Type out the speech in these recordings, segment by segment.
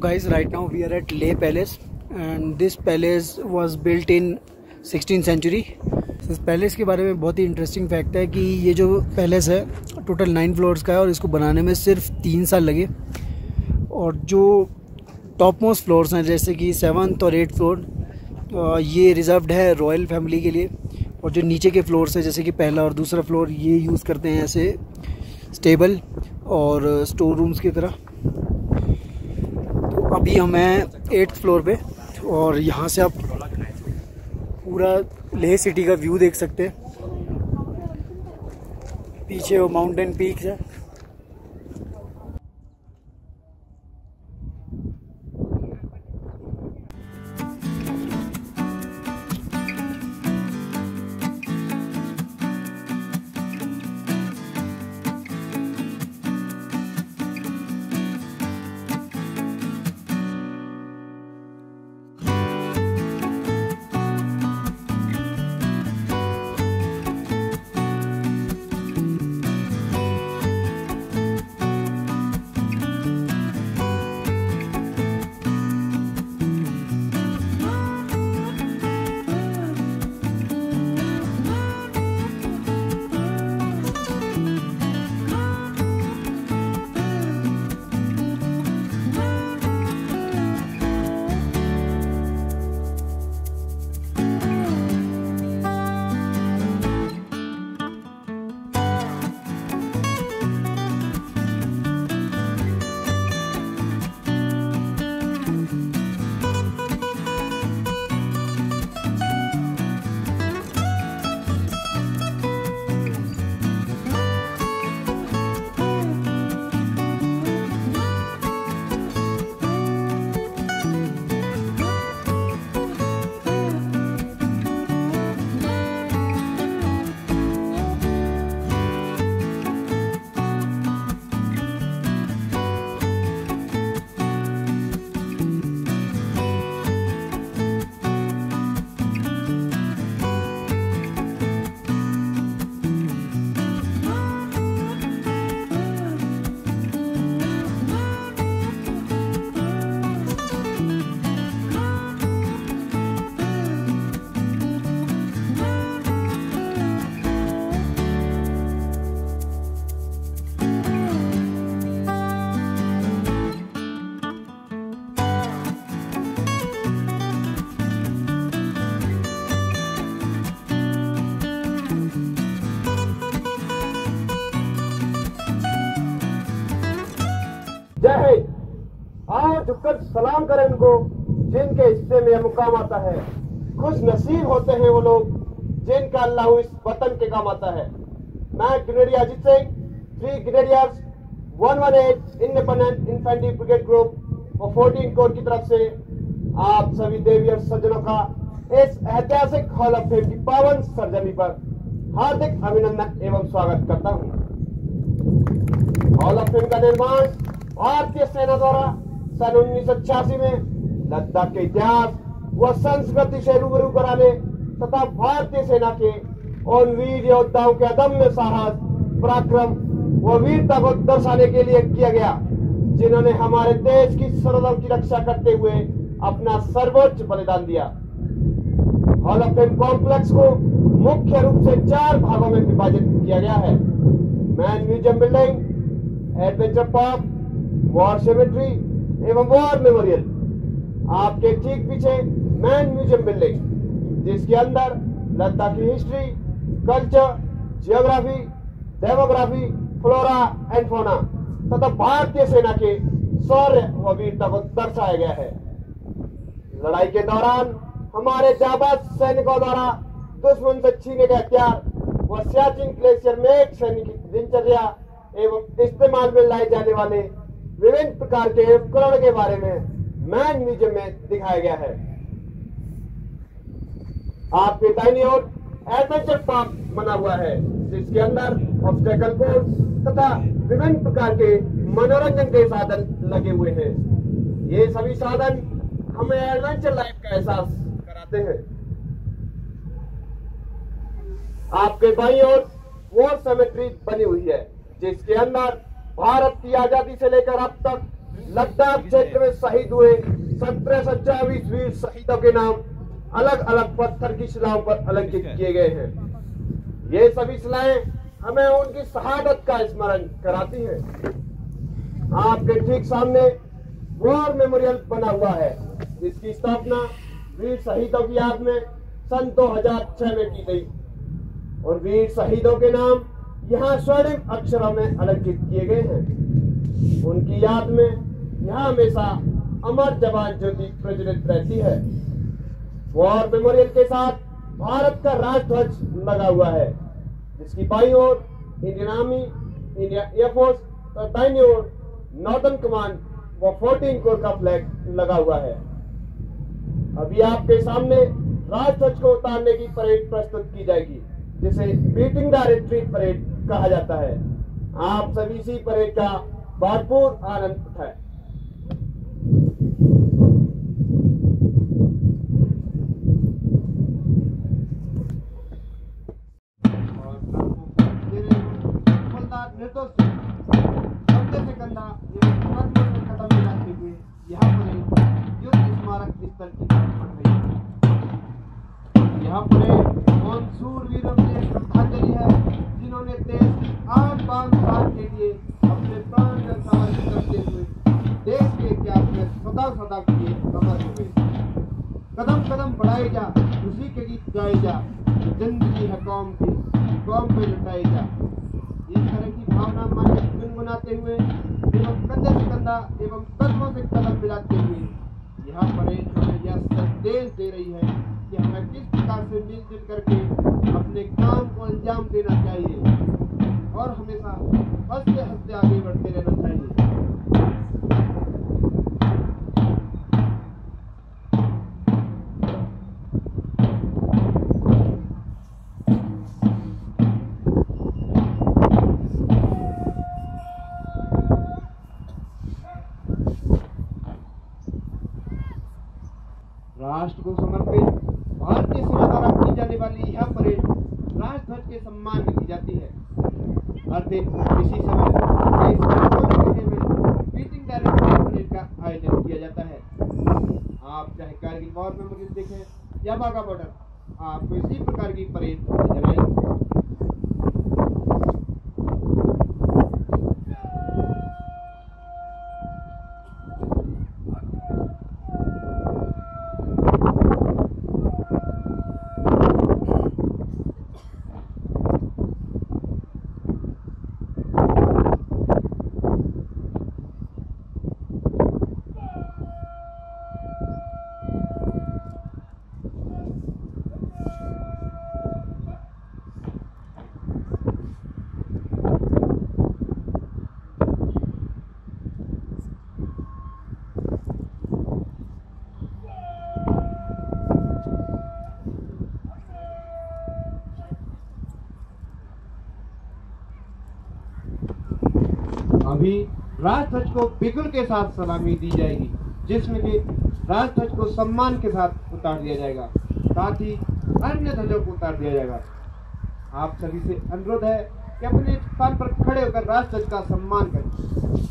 guys, right now we are at Leh Palace and this palace was built in 16th century. इस palace के बारे में बहुत ही interesting fact है कि ये जो पैलेस है टोटल 9 फ्लोर्स का है और इसको बनाने में सिर्फ 3 साल लगे। और जो टॉप मोस्ट फ्लोर्स हैं जैसे कि 7th और 8th फ्लोर ये रिजर्व्ड है रॉयल फैमिली के लिए, और जो नीचे के फ्लोर्स हैं जैसे कि पहला और दूसरा फ्लोर ये यूज़ करते हैं ऐसे स्टेबल और स्टोर रूम्स की तरह। तो अभी हम हैं 8th फ्लोर पे और यहाँ से आप पूरा लेह सिटी का व्यू देख सकते हैं। पीछे वो माउंटेन पीक्स है। जय हिंद। आओ झुककर सलाम करें उनको जिनके हिस्से में यह मुकाम आता है। खुश नसीब होते हैं वो लोग जिनका अल्लाह इस वतन के काम आता है। मैं grenadier Ajit Singh 3 grenadiers 118 independent infantry brigade group और 14 कोर की तरफ से आप सभी देवी और सज्जनों का इस ऐतिहासिक हॉल ऑफ फेम की पावन सरजमी पर हार्दिक अभिनंदन एवं स्वागत करता हूँ। हॉल ऑफ फेम का निर्माण भारतीय सेना द्वारा सन 1986 में लद्दाख के इतिहास व संस्कृति से रूबरू कराने तथा भारतीय सेना के उन वीर योद्धाओं के अदम्य साहस, पराक्रम व वीरता को दर्शाने के लिए किया गया, जिन्होंने हमारे देश की सरहदों की रक्षा करते हुए अपना सर्वोच्च बलिदान दिया। हॉल ऑफ फेम कॉम्प्लेक्स को मुख्य रूप से 4 भागों में विभाजित किया गया है। Main museum building, adventure park, war cemetery एवं वॉर मेमोरियल। आपके ठीक पीछे मैन म्यूजियम बिल्डिंग, जिसके अंदर लद्दाख की history, culture, geography, demography, flora and fauna तथा भारतीय सेना के शौर्य व वीरता को दर्शाया गया है। लड़ाई के दौरान हमारे जाबाज सैनिकों द्वारा दुश्मन से छीने गए हथियार व सियाचिन ग्लेशियर में एक सैनिक की दिनचर्या एवं इस्तेमाल में लाए जाने वाले विभिन्न प्रकार के उपकरण के बारे में मैन म्यूजियम में दिखाया गया है। आपके दाहिनी ओर एडवेंचर पार्क बना हुआ है, जिसके अंदर ऑब्स्टेकल कोर्स तथा विभिन्न प्रकार के मनोरंजन के साधन लगे हुए हैं। ये सभी साधन हमें एडवेंचर लाइफ का एहसास कराते हैं। आपके बाईं ओर वॉर सेमेट्री बनी हुई है, जिसके अंदर भारत की आजादी से लेकर अब तक लद्दाख क्षेत्र में शहीद हुए 1724 वीर शहीदों के नाम अलग अलग पत्थर की शिलाओं पर अलंकृत किए गए हैं। ये सभी शिलाएं हमें उनकी शहादत का स्मरण कराती हैं। आपके ठीक सामने वॉर मेमोरियल बना हुआ है, जिसकी स्थापना वीर शहीदों की याद में सन 2006 में की गई और वीर शहीदों के नाम यहाँ स्वर्णिम अक्षरों में अलंकृत किए गए हैं। उनकी याद में यहाँ हमेशा अमर जवान ज्योति प्रज्वलित रहती है। वॉर मेमोरियल के साथ भारत का राष्ट्रध्वज लगा हुआ है, जिसकी बाईं ओर इंडियन आर्मी, इंडिया एयरफोर्स और दाहिनी ओर नॉर्दर्न कमांड व 14 कोर का फ्लैग लगा हुआ है। अभी आपके सामने राष्ट्रध्वज को उतारने की परेड प्रस्तुत की जाएगी, जिसे बीटिंग द रिट्रीट परेड कहा जाता है। आप सभी इसी परेड का भरपूर आनंद उठाएं। यहाँ पर उन शूरवीरों के लिए श्रद्धांजलि है, जिन्होंने देश की आन बान शान के लिए अपने प्राण समर्पित करते हुए देश के इतिहास में सदा सदा के लिए अमर हुए। कदम कदम बढ़ाए जा, खुशी के गीत गाए जा, जिंदगी है कौम की, कौम पे लुटाए जा। इस तरह की भावना मन में गुनगुनाते हुए एवं कंधे से कंधा एवं कदमों से कदम मिलाते हुए यहाँ परेड हमें यह संदेश दे रही है कि हमें किस प्रकार से मिलजुल करके अपने काम को अंजाम देना चाहिए और हमेशा हंसते हंसते आगे बढ़ते रहना चाहिए। राष्ट्र को समर्पित भारतीय सेना द्वारा की जाने वाली यह परेड राष्ट्रध्वज के सम्मान में की जाती है। हर दिन इसी समय देश के कोने कोने में बीटिंग द रिट्रीट परेड का आयोजन किया जाता है। आप चाहे कारगिल वॉर मेमोरियल देखें या बाघा बॉर्डर, आपको इसी प्रकार की परेड नजर आएगी। अभी राष्ट्रध्वज को बिगुल के साथ सलामी दी जाएगी, जिसमें कि राष्ट्रध्वज को सम्मान के साथ उतार दिया जाएगा, साथ ही अन्य ध्वजों को उतार दिया जाएगा। आप सभी से अनुरोध है कि अपने स्थान पर खड़े होकर राष्ट्रध्वज का सम्मान करें।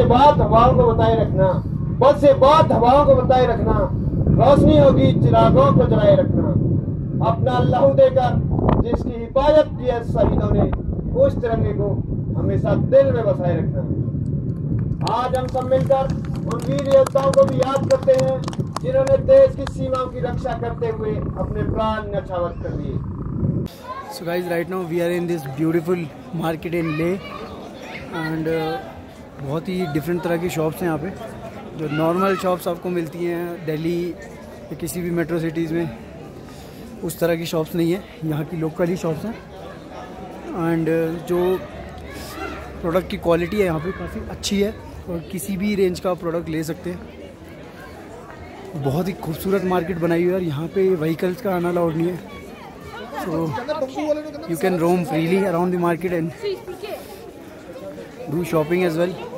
बाद हवाओं को बताए रखना, बद से बाद हवाओं को बताए रखना, रोशनी होगी चिरागों को जलाए रखना। अपना लहू देकर जिसकी हिफाजत की है शहीदों ने, उस तिरंगे को हमेशा दिल में बसाए रखना। आज हम सब मिलकर उन वीर योद्धाओं को भी याद करते हैं जिन्होंने देश की सीमाओं की रक्षा करते हुए अपने प्राण न्यौछावर कर दिए। So guys, right now we are in this beautiful market in Leh and बहुत ही डिफरेंट तरह की शॉप्स हैं यहाँ पे। जो नॉर्मल शॉप्स आपको मिलती हैं दिल्ली या किसी भी मेट्रो सिटीज़ में, उस तरह की शॉप्स नहीं है, यहाँ की लोकल ही शॉप्स हैं। एंड जो प्रोडक्ट की क्वालिटी है यहाँ पे काफ़ी अच्छी है और किसी भी रेंज का प्रोडक्ट ले सकते हैं। बहुत ही खूबसूरत मार्केट बनाई हुई है और यहाँ पे व्हीकल्स का आना अलाउड नहीं है, so you can roam freely around the market and do shopping as well.